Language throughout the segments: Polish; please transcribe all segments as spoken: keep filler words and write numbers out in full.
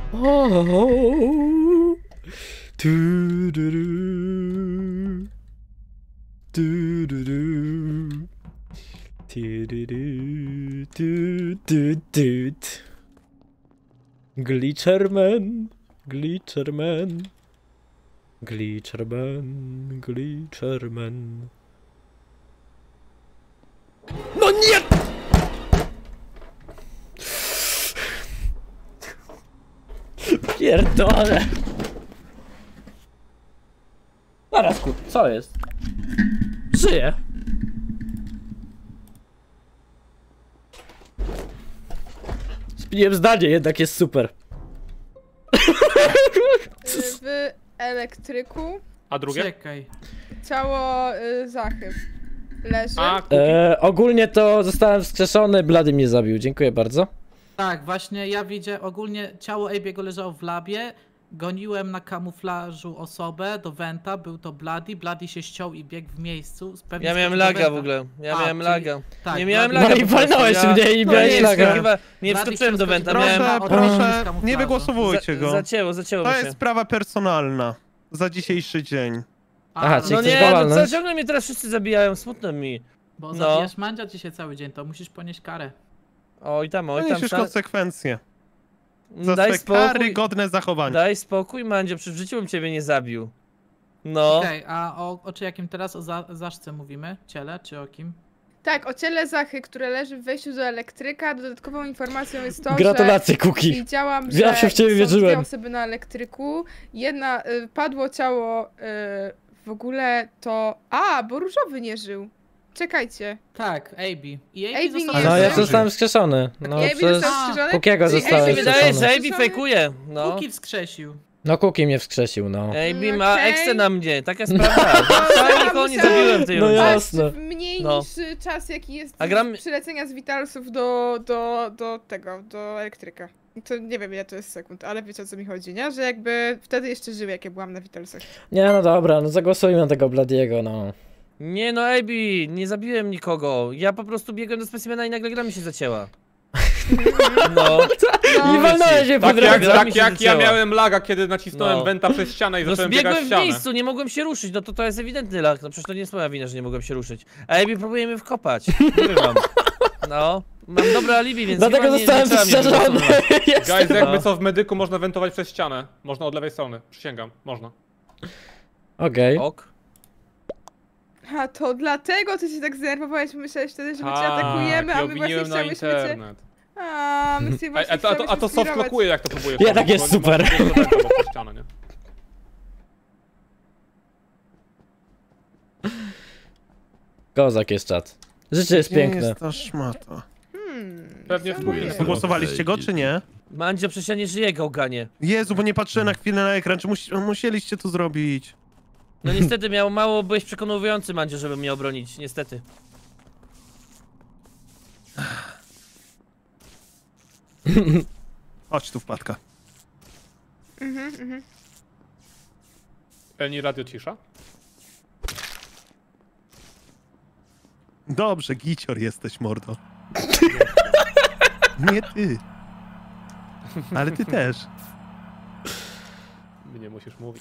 Oh, tu, du, du. Du, du, du. Du, du, du. Du, du, du. Glitcherman, Glitcherman, Glitcherman, Glitcherman. No nie! Pierdolę! Zaraz, kur... co jest? Żyję! Zmieniłem zdanie, jednak jest super. W elektryku A drugie? Czekaj. ciało y, Zachy leży. A, E, ogólnie to zostałem wskrzeszony, Blady mnie zabił, dziękuję bardzo. Tak, właśnie ja widzę, ogólnie ciało Abiego leżało w labie. Goniłem na kamuflażu osobę do Venta, był to Bloody. Bloody się ściął i biegł w miejscu. Pewnie Ja miałem skoczył do laga w Venta. ogóle. Ja A, miałem czyli- laga. Tak, Nie miałem Bloody- laga. No i po prostu. walnąłeś ja... mnie i No miałeś nie, laga. chyba nie Bloody wskoczyłem do chciał Venta. skoczyć do Miałem... Venta, Proszę, od razu z proszę, kamuflażu. nie wygłosowujcie Za, go. zacięło, zacięło To mi się. jest sprawa personalna. Za dzisiejszy dzień. A, Aha, no czyli No chcesz nie, go no walnąć? co, ciągle mnie teraz wszyscy zabijają, smutno mi. Bo no. zabijasz Mandzia dzisiaj cały dzień, to musisz ponieść karę. Oj tam, oj tam. Poniesiesz Star... konsekwencje. Za Daj swe spokój, karygodne zachowanie. daj spokój, Mandzio, przecież w życiu bym ciebie nie zabił. No. Okej, a o, o czy jakim teraz? O za, Zaszce mówimy? Ciele, czy o kim? Tak, o ciele Zachy, które leży w wejściu do elektryka. Dodatkową informacją jest to, Gratulacje, że Kuki. widziałam, Ja że się w ciebie są wierzyłem. dwie osoby na elektryku. Jedna, y, padło ciało y, w ogóle to... A, bo różowy nie żył. Czekajcie. Tak, Abi. I Abi Abi został nie No ja żył. zostałem wskrzeszony. No Ja przez został wskrzeszony? Kukiego Czyli zostałem Abi Mi się wydaje, że wskrzeszony. Abi fejkuje. No. Kuki wskrzesił. No Kuki mnie wskrzesił, no. Abi Mm, ma okej. eksę na mnie, taka sprawa. Wcale nikogo nie musiałam- zabiłem w tej No rundzie. ja- Patrz, Jasne. w mniej No. niż y, czas, jaki jest A gram- z przylecenia z Witalsów do, do, do tego, do elektryka. To nie wiem ile to jest sekund, ale wiecie o co mi chodzi, nie? Że jakby wtedy jeszcze żyły, jak ja byłam na Witalsach. Nie no dobra, no zagłosujmy na tego Bladiego, no. Nie no, Abi, nie zabiłem nikogo. Ja po prostu biegłem do specimena i nagle gra mi się zacięła. No. I walnąłeś mnie po Tak jak, drodze. Gra mi tak się jak ja zacięła. miałem laga, kiedy nacisnąłem No. Venta przez ścianę i No zacząłem biegać biegłem w w ścianę. miejscu, nie mogłem się ruszyć, no to to jest ewidentny lag. No przecież to nie jest moja wina, że nie mogłem się ruszyć. A Abi próbuje mnie wkopać. Nie wam. No. Mam dobre alibi, więc Dlatego chyba nie, zostałem nie trzeba mnie wstrzeżony. wygłosować. Guys, jakby No. co, w medyku można wentować przez ścianę. Można od lewej strony, przysięgam, można. Okej. Ok. A to dlatego ty się tak zdenerwowałeś, myślałeś wtedy, że my cię Tak, atakujemy, i a my właśnie obwiniłem na chciałyśmy cię... internet. A, my sobie A, właśnie a, to, a, to, a to chciałyśmy soft sklirować. lockuje, jak to próbuje. Jednak wchodzić, jest bo nie super. można biegać do wenta, bo przez ścianę, nie? Kozak jest czat. Życie jest Nie piękne. jest ta szmata. Hmm, Pewnie co w mówię? dwójkę. Głosowaliście go, czy nie? Mandzio, przecież ja nie żyję, gałganie. Jezu, bo nie patrzyłem na chwilę na ekran. Czy musi, musieliście to zrobić? No niestety, miał mało, byłeś przekonujący, Mandzio, żeby mnie obronić, niestety. Chodź tu, wpadka. Mhm, mhm. Elni radio cisza? Dobrze, gicior jesteś, mordo. Nie ty. Ale ty też. Mi nie musisz mówić.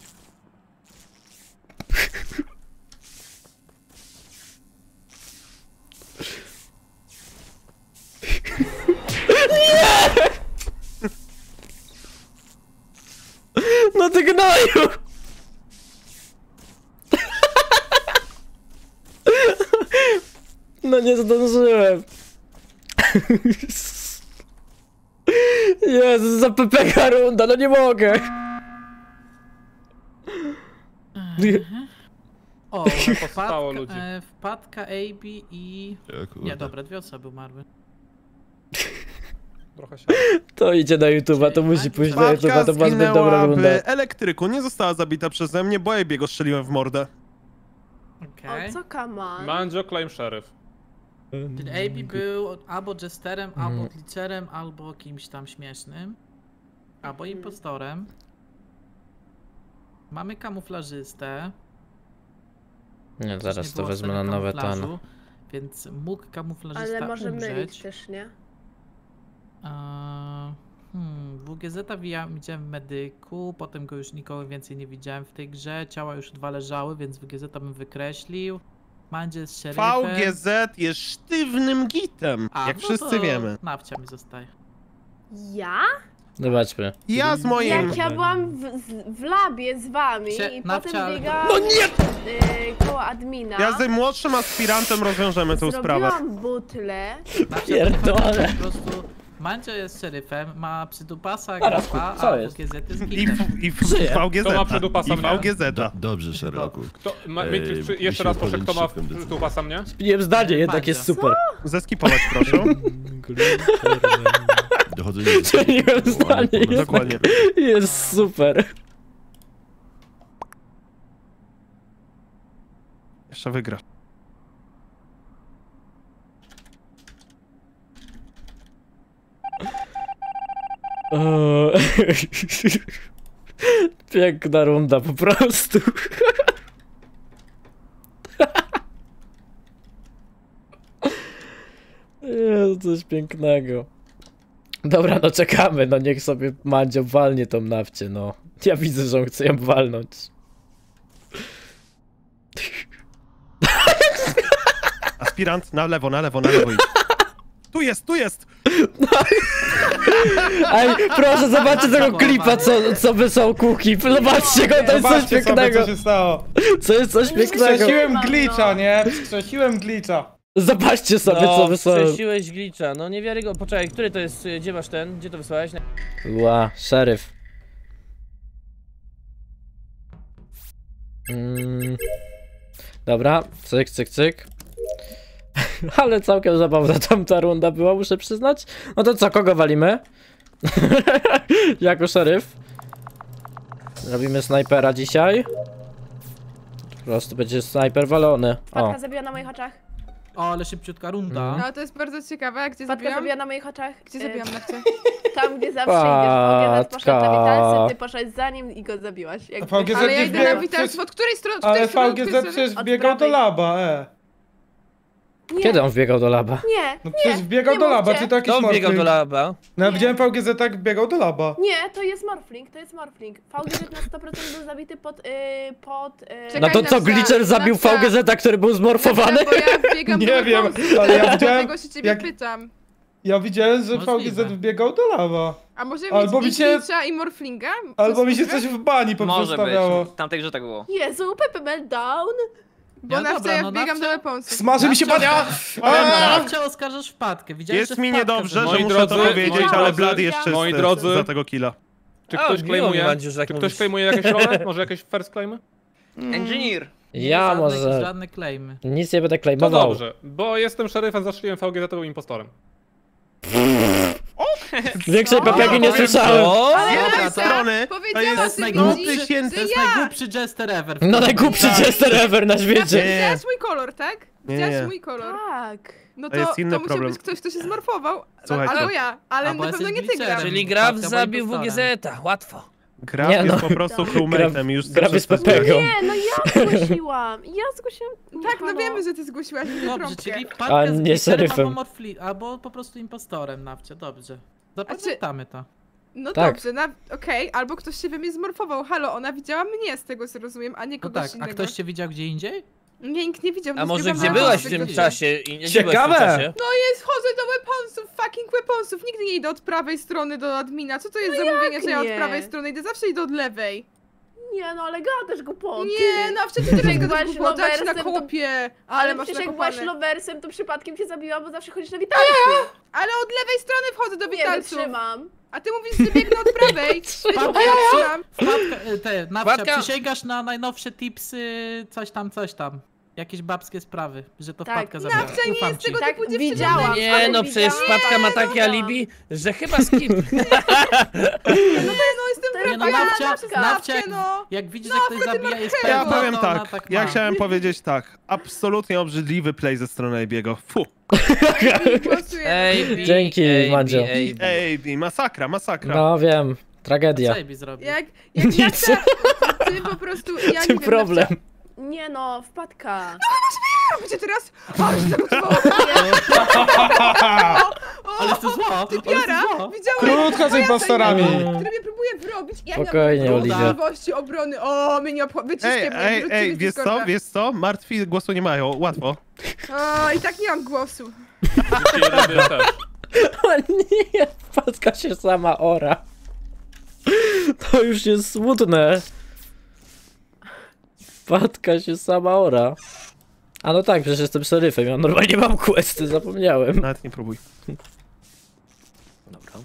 No ty gnoju! No nie zdążyłem. Jezu, za pepeka runda, no nie mogę. O, Powstało wpadka, ludzi. e, wpadka Abi i... Nie, dobra, dwie osoby umarły. Trochę się. To idzie na YouTube'a, to musi pójść na Wpadka YouTube'a, to była zbyt dobra zginęła runda. w elektryku. Nie została zabita przeze mnie, bo Abiego go strzeliłem w mordę. Okej. O co, come on? Mandzio, claim sheriff. Czyli Abi był albo jesterem, Mm. albo glitcherem, albo kimś tam śmiesznym. Albo impostorem. Mamy kamuflażystę. Nie, Też zaraz nie to było wezmę tego na nowe kamuflażu, tono. Więc mógł kamuflażysta Ale może mylić umrzeć. też, nie? Eee, Hmm, W G Z widziałem w medyku, potem go już nikogo więcej nie widziałem w tej grze. Ciała już dwa leżały, więc W G Z bym wykreślił. Mandzie jest szeryfem. V G Z jest sztywnym gitem, A, jak no wszyscy to wiemy. Nawcia mi zostaje. Ja? Zobaczmy. Ja z moim... Jak ja byłam w, z- w labie z wami Cie- i Nawcia- potem biegałam No nie! y, koło admina. Ja z młodszym aspirantem rozwiążemy tę sprawę. Zrobiłam butlę. Nawcia Pierdolę. po prostu Mandzio jest szeryfem, ma przydupasa, Zaraz, grapa, co a jest? W G Z jest I, gitem. w, i w, Żyje. V G Z. Kto ma przydupasa I mnie? V G Z. Do, dobrze, Sherlocku. Kto, ma, Ej, Matrix, przy- jeszcze musimy raz proszę, kto ma podjąć szybką tu pasa mnie? Zmieniłem zdanie, jednak jest super. Zeskipować proszę. Dochodzenie. Zmieniłem zdanie, jest, Dokładnie. jest super. Jeszcze wygra. Eee, Piękna runda po prostu. Jest coś pięknego. Dobra, no czekamy, no niech sobie Mandzio walnie tą nawcie, no. Ja widzę, że on chce ją walnąć. Aspirant, na lewo, na lewo, na lewo idź. Tu jest, tu jest! Ej, proszę, zobaczcie tego klipa, co, co wysłał Kuki. Zobaczcie go, to jest coś Zobaczcie sobie, pięknego. co się stało. Co jest coś pięknego. Skrzesiłem Mam, glitcha, no. nie? Skrzesiłem glitcha. Zobaczcie sobie, co No, wysłałem. przesiłeś glitcha, no niewiarygodne. Poczekaj, który to jest, gdzie masz ten? Gdzie to wysłałeś? Ła, szeryf. Mm. Dobra, cyk, cyk, cyk. Ale całkiem zabawna tamta runda była, muszę przyznać. No to co, kogo walimy? Jako szeryf. Robimy snajpera dzisiaj. Po prostu będzie snajper walony. O. Wpadka zabiła na moich oczach. O, ale szybciutka runda. Mhm. No to jest bardzo ciekawe, gdzie Wpadka zabiłam? zabiła na moich oczach. Gdzie Y, zabiłam na cię? Tam, gdzie zawsze idziesz. W G Z poszedł na Wpadka. witalce, ty poszedłeś za nim i go zabiłaś. Jak V G Z Ale ja nie idę na wbiegł. witalstwo, od której strony? Od Ale której strony? V G Od której Z strony? przecież Od wbiegał do prawej. laba, e. Nie, Kiedy on wbiegał do laba? nie, No przecież wbiegał nie do laba, mówcie. czy to jakiś Kto biegał do morfling? laba? No ja Nie. widziałem V G Z tak biegał do laba. nie, to jest morfling, to jest morfling. V G Z na sto procent był zabity pod, y, pod, y, Czekaj, No to co, Nawcia, Glitcher zabił Nawcia. V G Z, który był zmorfowany? Bo ja biegam Nie do wiem, weaponsów, ale ja dlatego widziałem, się ciebie jak- pytam. Ja widziałem, że V G Z Możliwe. wbiegał do laba. A może Albo mieć mi się- Glitcha i Morflinga? Albo mi się służy? coś w bani Może poprzestawiało. być, w tamtej grze tak było. Jezu, Pepe Meltdown. Bo No na dobra, ja no biegam do Nawcia- weaponsów. Smaży mi się Nawcia- bania! Ale Aaa! Nawcia oskarżasz wpadkę. Widziałeś, Jest że mi wpadka niedobrze, zabiła. że Moi muszę drodzy, to powiedzieć, moi ale drodzy, Blady jest czysty moi drodzy. za tego killa. Czy A, ktoś miło claimuje? mi będzie, że tak Czy ktoś mówisz. claimuje jakieś role? Może jakieś first claimy? Engineer. Ja żadne, może... Żadne claimy. Nic nie będę To claimował. dobrze, bo jestem szeryfem, zaszliłem V G Z, był impostorem. Większej papieги nie słyszałem. O! Ale Z Nawcia- tej strony to Powiedziałam jest ty najgłupszy- ludzi, tysięcy... To jest najgłupszy jester ever. No najgłupszy Tak. jester ever na Ja świecie. widziałaś mój kolor, tak? Nie, Widziałaś nie. mój kolor. Tak. No To to, jest inny to musiał problem. być ktoś, kto się zmorfował. Słuchajcie. Albo ja, ale Albo na pewno jesteś nie ty glitcherem. gra. Czyli Graf Wpadka zabił była W G Z, łatwo. Graf Nie, no. jest po prostu crewmate'em i już Graf jest wszyscy Pepegą. wiedzą. Nie, no ja zgłosiłam. Ja zgłosiłam. Tak, no halo. wiemy, że ty zgłosiłaś widzę Dobrze, trąbkę. czyli A wpadka z nie glitcherem szeryfem. albo, morfli- albo po prostu impostorem, Nawcie, dobrze. Zapamiętamy to. No Tak. dobrze, na... okej, albo ktoś się we mnie zmorfował. Halo, ona widziała mnie z tego co rozumiem, a nie No kogoś tak, a innego. ktoś cię widział gdzie indziej? Nie, nikt nie widział. A nie może zbiegłam gdzie na byłaś w weaponsy, tym gdzie- czasie? I gdzie byłaś w Ciekawe. tym czasie? No jest, chodzę do weaponsów, fucking weaponsów. Nigdy nie idę od prawej strony do admina. Co to jest za mówienie, że ja od nie? prawej strony idę? Zawsze idę od lewej. Nie, no ale gadasz głupoty. Nie, no a wtedy ty tutaj byłaś gadasz głupoty, a ci na loversem, to- kopie. Ale, Ale masz przecież jak byłaś nakopane. loversem, to przypadkiem cię zabiła, bo zawsze chodzisz na witalcu. Ale od lewej strony wchodzę do Nie witalców. wytrzymam. A ty mówisz, że biegnę od prawej. Wpadka, Ja trzymam. Wpadka, e, te, Nawcia, Wpadka. przysięgasz na najnowsze tipsy, coś tam, coś tam. Jakieś babskie sprawy, że to Tak. wpadka zabiła. Nawcia nie Ufam jest ci. tego Tak, typu dziewczyną. widziałam. Nie ale no, przecież widziałam. wpadka ma takie Nie, alibi, że chyba skip. No jestem To Nie no, prawa, Nawcia, Nawcia, Nawcia, jak, no. jak widzisz, że ktoś zabija jest Ja pewna, powiem to ona tak, tak ja ma. chciałem powiedzieć tak. Absolutnie obrzydliwy play ze strony Ebiego. Fu. Głosuję. Ej, Dzięki, ej, Mandzio. ej. Ej, masakra, masakra. No wiem, tragedia. Co Ebi zrobił? Jak, jak ja Nic. chcę, ty po prostu, ja nie Tym wiem, problem. Nie no, wpadka. Co robicie teraz? O, się zagotowało. Ale jesteś zła! Ale jesteś Typiara! zła! Widziałem Krótko z impostorami. który mnie próbuje wrobić i ja Spokojnie, nie mam Oliwia. możliwości obrony. O, mnie nie obchodzi. Wyciszcie Ej, mnie, ej, wróćcie ej, mi wiesz co, Discorda. wiesz co? Martwi głosu nie mają, łatwo. O, i tak nie mam głosu. Ja też. O nie, wpadka się sama ora. To już jest smutne. Wpadka się sama ora. A no tak, przecież jestem szeryfem, ja normalnie mam questy, zapomniałem. Nawet nie próbuj. Dobra.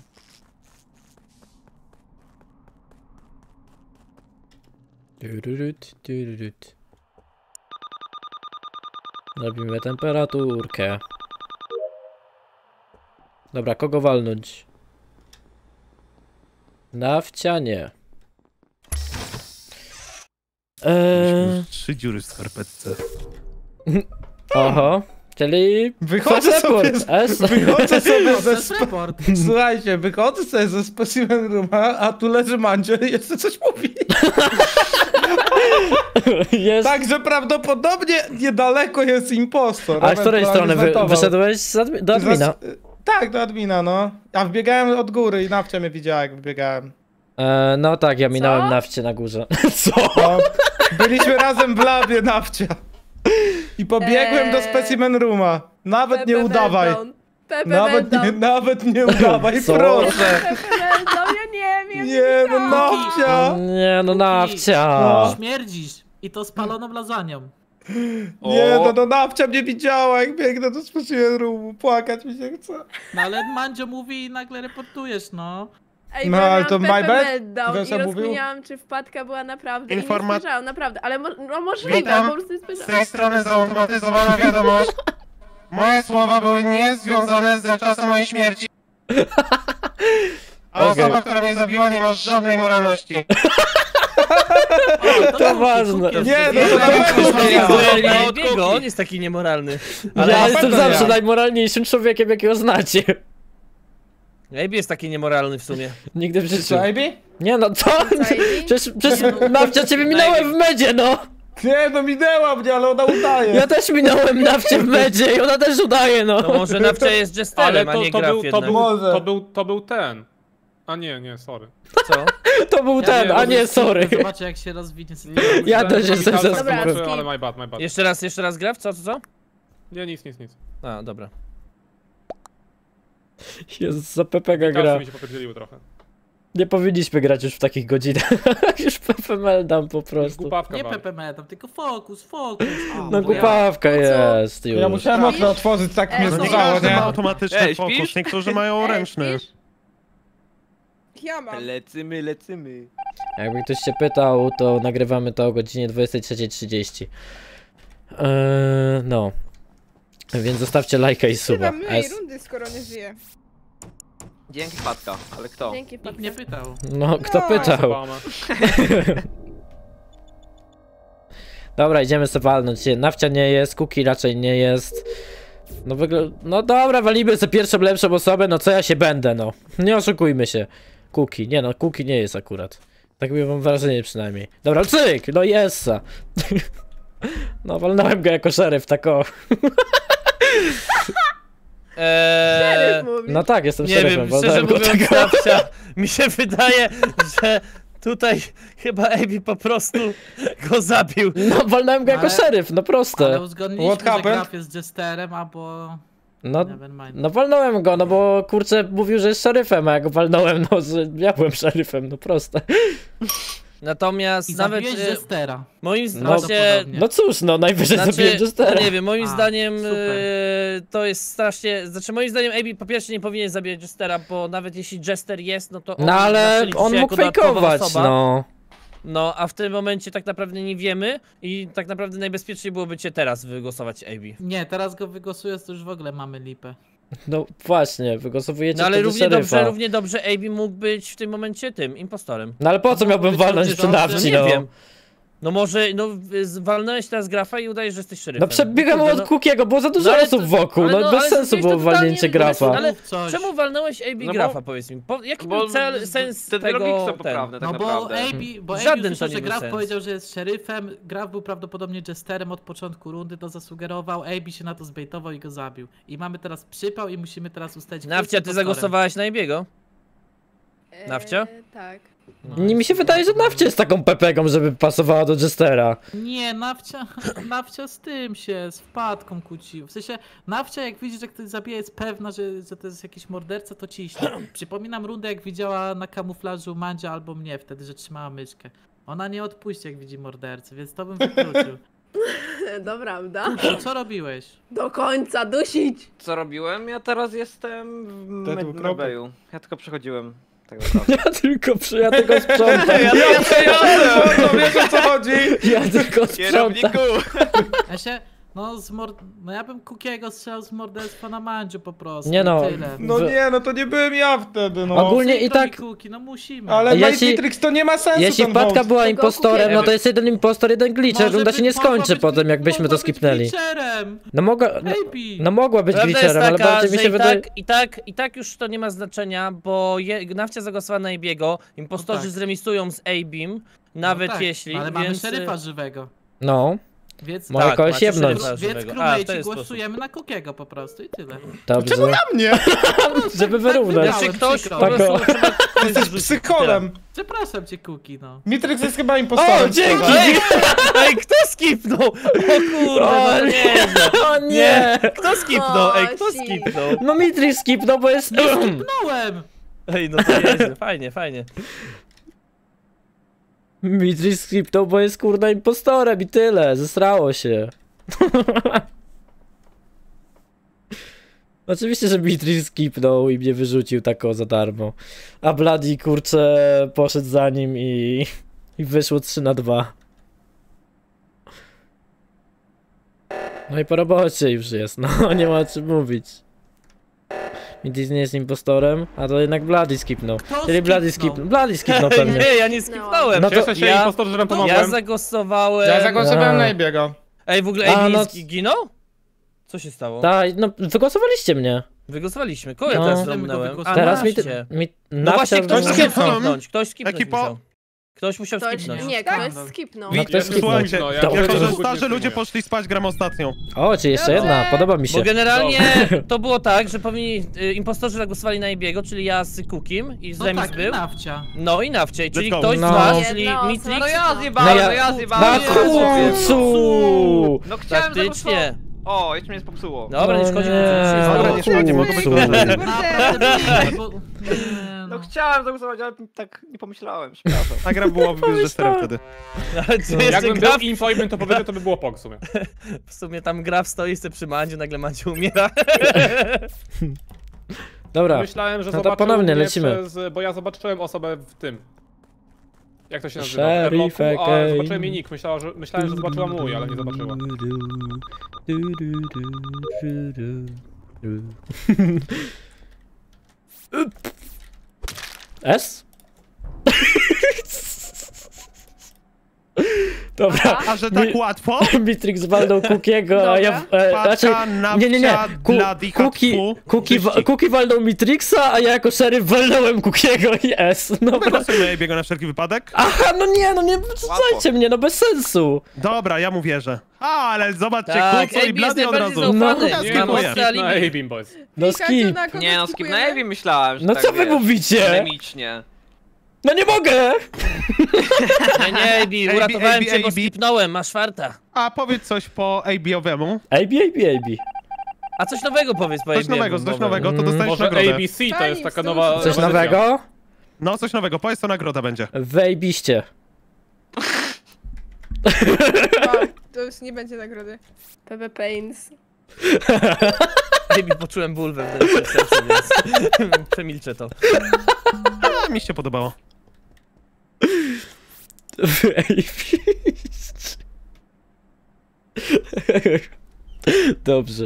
Tururut, tururut. Robimy temperaturkę. Dobra, kogo walnąć? Nawcia nie. Eee, Trzy dziury w skarpetce. oho, czyli... Wychodzę sobie, Report, z, S. wychodzę sobie To ze... jest Sp report. Słuchajcie, wychodzę sobie ze specimen rooma, a tu leży Mandzio i jeszcze coś mówi. Jest... Także prawdopodobnie niedaleko jest impostor. A z której Ewentualnie strony wy, zanotował. wyszedłeś z admi do admina? Zas- Tak, do admina, no. A wbiegałem od góry i Nawcia mnie widziała, jak wybiegałem. E, no tak, ja minąłem Co? nawcie na górze. Co? No, byliśmy razem w labie, Nawcia. I pobiegłem do Eee. specimen rooma. Nawet nie Pepe udawaj. Meltdown. Pepe Nawet nie, Meltdown. nawet nie udawaj, Co? proszę. Pepe Meltdown, ja nie wiem. Nie, no Nawcia. Nie no, nawcia. No. Śmierdzisz! I to spaloną lasagną. Nie, no, no Nawcia mnie widziała, jak biegnę do specimen roomu. Płakać mi się chce. No ale Mandzio mówi i nagle reportujesz, no. Ej, No, bo ja ale to miałam my Pepe bad? Meltdown Wiesz, i co mówił? rozkminiałam, czy wpadka była naprawdę. Informa- I nie spojrzałam, naprawdę. Ale mo no możliwe, Witam. po prostu nie Z spojrzałam. tej strony zautomatyzowana wiadomość. Moje słowa były niezwiązane z czasem mojej śmierci. A Okej. osoba, która mnie zabiła, nie ma żadnej moralności. O, To Kuki, ważne. Kuki Nie, jest- no to nawet nie Ja, ja. od niego, on jest taki niemoralny. Ale ja na jestem pewno zawsze ja. najmoralniejszym człowiekiem, jakiego znacie. Ejbi jest taki niemoralny w sumie. Nigdy w życiu. Co, Ejbi? Nie no, co? Ejbi? Przecież, przecież nawcia ciebie minąłem w medzie, no. Nie, no minęła mnie, ale ona udaje. Ja też minąłem nawcie w medzie i ona też udaje, no. No może Nawcia jest Ale jesterem, a to, nie to, gra był, to, jednak. był, Może. to, był, to był ten. A nie, nie, sorry. Co? To był ten, nie, a no nie, sorry. Zobaczę jak się rozwinie sytuacja. Nie, Ja myślałem, też że jestem Michał za tak Dobra, zobaczył, skip. ale my bad, my bad. Jeszcze raz, jeszcze raz gra? W co, co, co? Nie, nic, nic, nic. A, dobra. Jest za Pepega gra. Kasy mi się popierdzieliły trochę. Nie powinniśmy grać już w takich godzinach. Już Pepe Meldam po prostu. Głupawka Nie wam. Pepe Metam, tylko fokus, fokus. A, No bo ja- głupawka jest już. Ja musiałem okno otworzyć, tak mnie Ej, No nie zdarzało, każdy ma nie? automatyczny Ej, fokus, śpisz? niektórzy mają Ej, ręczny. śpisz? Ja mam. Lecymy, lecymy. Jakby ktoś się pytał, to nagrywamy to o godzinie dwudziestej trzeciej trzydzieści. Eee, no. Więc zostawcie lajka i suba. Chyba myj S. rundy, skoro nie żyje. Dzięki Patka, ale kto? Dzięki, Nikt wpadka. nie pytał. No, kto No. pytał? Obama. Dobra, idziemy sobie walnąć. Nawcia nie jest, Kuki raczej nie jest. No wygląda... No dobra, walimy sobie pierwszą lepszą osobę, no co ja się będę, no. Nie oszukujmy się. Kuki, nie no, Kuki nie jest akurat. Tak mam wrażenie przynajmniej. Dobra, cyk, no jest. No walnąłem go jako szeryf, tak o. Eee, Szeryf mówi. No tak, jestem nie szeryfem, wiem, szczerze walnąłem go mówiąc, tak o. Nawcia, mi się wydaje, że tutaj chyba Ejbi po prostu go zabił. No walnąłem go jako Ale- szeryf, no Ale proste. uzgodniliśmy, What że happened? Graf jest jesterem, albo... No, Nevermind. no walnąłem go, no bo kurczę mówił, że jest szeryfem, a ja go walnąłem, no że ja byłem szeryfem, no proste. Natomiast I nawet zabiłeś e, Jestera. moim No, zdaniem... Prawdopodobnie. No cóż, no najwyżej Znaczy, zabiłem Jestera. nie wiem, moim A, zdaniem super. e, to jest strasznie... Znaczy moim zdaniem Ejbi po pierwsze nie powinien zabijać Jestera, bo nawet jeśli Jester jest, no to on No ale zawsze liczy on się mógł jako dodatkowa fejkować, osoba. no. No, a w tym momencie tak naprawdę nie wiemy i tak naprawdę najbezpieczniej byłoby cię teraz wygłosować Ejbi. Nie, teraz go wygłosuję, to już w ogóle mamy lipę. No właśnie, wygłosowujecie No ale wtedy równie szeryfa. dobrze, równie dobrze Ejbi mógł być w tym momencie tym, impostorem. No ale po co A miałbym mógł być walnąć dobrze, przy dobrze, nawci, nie no? wiem. No może, no z- walnąłeś teraz grafa i udajesz, że jesteś szeryfem. No przebiegam Kurde, od no- Kukiego, było za dużo No ale osób to- wokół, ale no, no, bez ale sensu zrobiłeś było to totalnie walnięcie bez sensu, grafa. Ale Mów coś. czemu walnąłeś A B No bo- grafa, powiedz mi? Po, jaki Bo był cel, sens te dwie tego... logiki są ten? poprawne, tak No bo naprawdę. A B, bo Żaden A B to usłyszał, nie że był Graf sens. powiedział, że jest szeryfem, Graf był prawdopodobnie jesterem od początku rundy, to zasugerował, A B się na to zbejtował i go zabił. I mamy teraz przypał i musimy teraz ustalić... kto jest Nawcia, ty impostorem. zagłosowałaś na A B'ego? Nawcia? Eee, tak. No. Nie, mi się wydaje, że Nawcia jest taką pepegą, żeby pasowała do Jestera. Nie, Nawcia, Nawcia z tym się, z wpadką kłócił. W sensie, Nawcia jak widzi, że ktoś zabija, jest pewna, że, że to jest jakiś morderca, to ciśnie. Przypominam rundę, jak widziała na kamuflażu Mandzia albo mnie wtedy, że trzymała myszkę. Ona nie odpuści, jak widzi mordercę, więc to bym wykluczył. To prawda. To co robiłeś? Do końca dusić! Co robiłem? Ja teraz jestem w To med- był kropek. Medbayu. Ja tylko przechodziłem. Tak naprawdę. Ja tylko, przy- ja tylko sprzątam. ja, ja, No wiesz o co chodzi? Ja tylko sprzątam. Kierowniku! Ja się, no z mord... no ja bym Kukiego strzelał z morderstwa na Mandziu po prostu. Nie no. i Tyle. No W- nie, no to nie byłem ja wtedy, no. Ogólnie i Tylko mi tak, Kuki, no musimy. Ale Jeśli- Matrix to nie ma sensu jeśli ten wpadka vote. była Tego impostorem, Kukiego. no to jest jeden impostor, jeden glitcher, Może runda się być- nie mogła skończy być- potem, jakbyśmy mogła to skipnęli. Być glitcherem. No mogła, no, A B. no mogła być Prawda jest glitcherem, ale taka, bardziej mi że się i wydaje... tak, i tak, i tak już to nie ma znaczenia, bo je, Nawcia zagłosowała na A B'ego, impostorzy No tak. zremisują z A B'im, nawet No tak, jeśli, ale mamy więc... szeryfa żywego. No, Więc, może tak, kogoś macie jebnąć. szeryfa. więc żywego. A, w crewmate'i ten głosujemy na Kukiego po prostu i tyle. Dobrze, Czemu na mnie? żeby wyrównać. wybrałem. Znaczy ktoś przykro. po Tak, prostu o. trzeba kogoś Jesteś zrzucić, psycholem. Przepraszam cię Kuki, no. Matrix jest chyba impostorem. O, dzięki! Ej, ej, kto skipnął? O kurde, O no nie, nie. O nie! Kto skipnął? Ej, kto O, shit. skipnął? No Mitrix skipnął, bo jest... Skipnąłem! Ej, no to nieźle, fajnie, fajnie. Mitrix skipnął, bo jest kurna impostorem i tyle, zesrało się. Oczywiście, że Mitrix skipnął i mnie wyrzucił tako za darmo. A Bloody kurczę poszedł za nim i... i wyszło trzy na dwa. No i po robocie już jest, no nie ma o czym mówić. Mitrix nie jest impostorem, a to jednak Bloody skipnął. Kto Czyli Bloody skipnął? skipnł, Bloody skipnał pewnie. Nie, ja nie skipnąłem. No to Cieszę się, ja- impostor, że nam Ja pomogłem. zagłosowałem... Ja zagłosowałem A. na Ebiego. Ej, w ogóle A, A B no- zginął? Co się stało? Tak, no wygłosowaliście mnie. Wygłosowaliśmy. Kogo ja No. teraz Czemu go romnąłem? wygłosowałeś? Teraz mi, Nawcie. mi No właśnie, ktoś Nawcia- musiał skipnął. skipnąć. Ktoś skipnąć Ekipo? musiał. Ktoś musiał Ktoś, skipnąć. nie, Tak. ktoś skipnął. No, ktoś skipnął. Słuchajcie, No, ja- Dobra. jako że Dobrze. starzy ludzie poszli spać, gram ostatnią. O, czy jeszcze Dobrze. jedna, podoba mi Bo się. generalnie to było tak, że powinni y, impostorzy zagłosowali na A B'ego, czyli ja z Kukim i z No remis tak, był. Nawcia. No i Nawcie, czyli go. ktoś z No. was, czyli Jedna Mitrix, osoba. No ja No zjebałem, ja- no ja Na zjebałem. końcu! No chciałem Faktycznie. O, jeszcze mnie popsuło. Dobra, nie O szkodzi, nie. nic nie Dobra, stało. nie szkodzi, mogą być Kurczę. gorzej. Naprawdę byli, bo... Nie, No no. chciałem zagłosować, ale tak nie pomyślałem, przepraszam. Ta gra byłaby już jesterem wtedy. Ale co Jakbym jeszcze był gra info i bym to powiedział, to by było pok w sumie. w sumie tam gra stoi sobie przy Mandziu, nagle Mandziu umiera. Dobra, Myślałem, że no to zobaczył ponownie mnie lecimy. Przez, bo ja zobaczyłem osobę w tym. Jak to się nazywa? Sheriff W Airlocku, a Kane. zobaczyłem jej nick. Myślała, że, myślałem, że zobaczyła mój, ale nie zobaczyła. S? Dobra, A że tak Mi- łatwo? Mitrix walnął Kukiego, a ja... E, znaczy, Patka, nie, nie, nie, Nawcia, Ku, Bloody, Kuki, Hatfu, Kuki, wa- wyścig. Kuki walnął Mitrixa, a ja jako szeryf walnąłem Kukiego i S. Dobra. Głosujmy Ebiego na wszelki wypadek? Aha, no nie, no nie wrzucajcie mnie, no bez sensu. Dobra, ja mu wierzę. A, ale zobaczcie, Tak, Kuco i A B jest Bloody od najbardziej razu. zaufany. No, Ma skipuję. mocne skip na alibi. A-Beam Boys. No Pikachu, skip. na kogo Nie no, skip skipujemy? na Ebi myślałem, że No tak, co wy wiesz, mówicie? polemicznie. No nie mogę! Nie, nie, A B, uratowałem A B, cię, bo A B. skipnąłem, masz farta. A powiedz coś po Ebiowemu. A B, A B, A B. A coś nowego powiedz po Coś A B. nowego, coś nowego, to Mm. dostaniesz Może nagrodę. A B C to Fajnie, jest taka wstąd. nowa... Coś pozycja. nowego? No, coś nowego, powiedz to nagroda będzie. Wejbiście. Wow, to już nie będzie nagrody. P P Pains. A B, poczułem ból wewnętrzny w sercu, więc przemilczę to. A, mi się podobało. Wejbiście. Dobrze.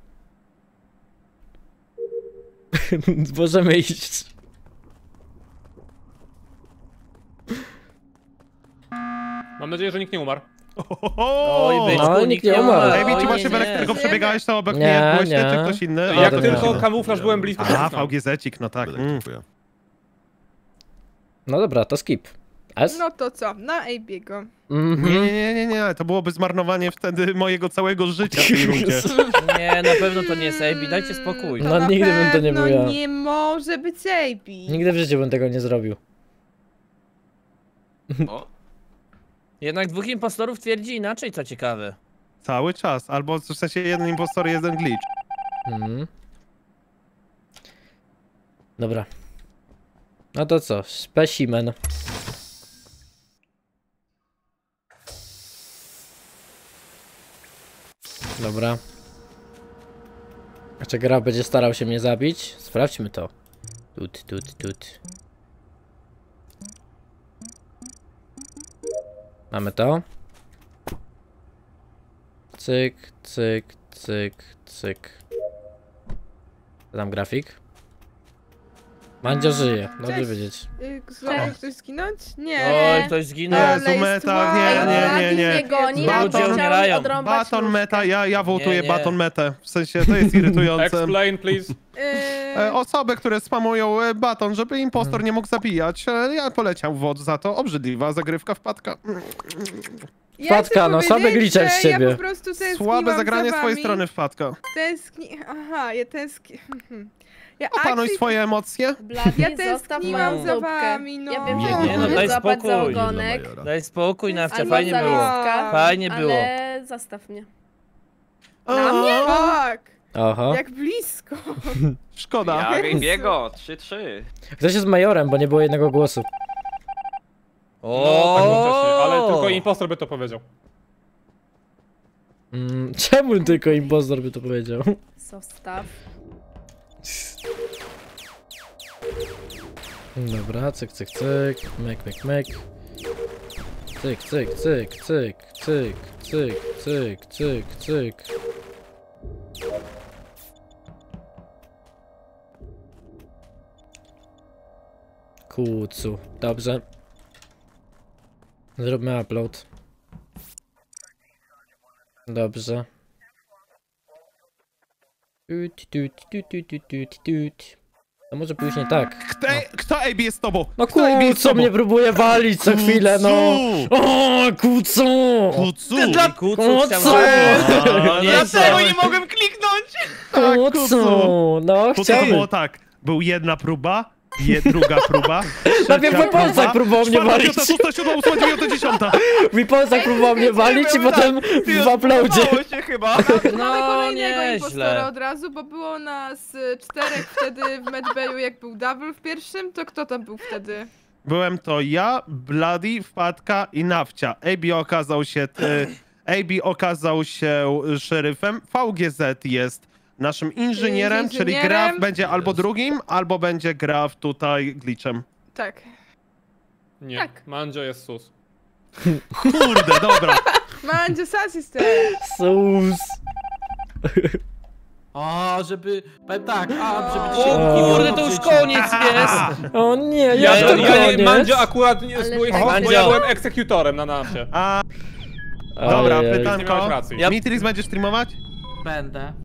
Możemy iść. Mam nadzieję, że nikt nie umarł. Oj, No, byczku, nikt nie umarł. Ej, Oj, czy właśnie w nie, nie. elektryku przebiegałeś, to obok Nie, mnie byłeś ty, nie. czy ktoś inny? Jak to tylko nie. kamuflaż byłem blisko, to Aha, kliknąłem. V G Z-cik, no tak. Mm. No dobra, to skip. S? No to co? Na Abiego. Mhm. Nie, nie, nie, nie, to byłoby zmarnowanie wtedy mojego całego życia w tej rundzie. Nie, na pewno to nie jest Ejbi, dajcie spokój. No, na nigdy bym to nie pewno był ja. nie może być Abi. Nigdy w życiu bym tego nie zrobił. O, Jednak dwóch impostorów twierdzi inaczej, co ciekawe. Cały czas, albo w sensie jeden impostor, jeden glitch. Mhm. Dobra. No to co? Specimen. Dobra. A czy gra będzie starał się mnie zabić? Sprawdźmy to. Tut, tut, tut. Mamy to. Cyk, cyk, cyk, cyk. Co tam grafik? Mandzio żyje, dobrze Cześć. wiedzieć. Y, Znowu ktoś zginąć? Nie. Oj, ktoś zginął. Ale Jezu, jest meta, nie, ładna. nie, nie, nie. Nie goni, Baton- a to chciałem umierają. odrąbać Baton nóżkę. meta, ja, ja wołtuję Nie, nie. baton metę. W sensie, to jest irytujące. Explain, please. Y, E, Osoby, które spamują e, baton, żeby impostor nie mógł zabijać. E, Ja poleciał w wod za to. Obrzydliwa zagrywka wpadka. ja Wpadka, chcę no, słabe powiedzieć, glitcher z że ciebie. Ja po prostu tęskniłam Słabe zagranie z za twojej wami. strony wpadka. Tęskni... Aha, ja tęskni... Ja Opanuj actually- swoje emocje. Blady, Ja zostaw tęskniłam moją za dupkę. wami, no. Ja wiem, że Nie, nie, no, możesz daj złapać za spokój. ogonek, Daj spokój, Nawcia, albo fajnie za było. listka, Fajnie było. ale zostaw mnie. Na mnie? A, Tak, Oho. jak blisko. Szkoda. ja biego, trzy trzy. Ktoś jest majorem, bo nie było jednego głosu. No, tak było wcześniej, ale O! tylko impostor by to powiedział. Mm, czemu tylko impostor by to powiedział? Zostaw. Dobra, cyk, cyk, cyk, myk, myk, myk. Cyk, cyk, cyk, cyk, cyk, cyk, cyk, cyk, cyk. Kucu, dobrze. Zróbmy upload. Dobrze. Tut, tut, tut, tut, tut, tut, tut. To może później tak. Kto, kto A B jest z tobą? No Kto A B jest z Kucu tobą? mnie próbuje walić co chwilę, no! O, Kucu! Kucu! I kucu Kucu! chciał zabić. A, Nie dlaczego chciałem. nie mogłem kliknąć! Kucu! No, Bo to chciałem. było tak. Był jedna próba, je, druga próba. Najpierw trzecia mój Polsat próba, próbował mnie czwarta, walić. piąta, szósta, siódma, ósma, dziewiąta, dziesiąta. Mój Polsat próbował mnie walić i potem w uploadzie. Udało się chyba. Mamy No, kolejnego nieźle. impostora od razu, bo było nas y, czterech wtedy w Medbayu, jak był double w pierwszym, to kto tam był wtedy? Byłem to ja, Bloody, Wpadka i Nawcia. A B okazał się... Y, A B okazał się szeryfem. V G Z jest naszym inżynierem, Jest czyli inżynierem. Graf będzie albo drugim, albo będzie Graf tutaj glitchem. Tak. Nie, Tak. Mandzio jest sus. Kurde, dobra. Mandzio Sassy Sus. O, żeby... Powiem tak, a, żeby O się... kurde, to już koniec jest! O nie, Ja, jak ja, to ja nie, koniec? Mandzio akurat nie Ale spróbuję, tak- bo ja Mandzio. byłem egzekutorem na nafcie. A, dobra, Ojej. Nie miałeś pytanko. racji. Ja- Mitris, będziesz streamować? Będę.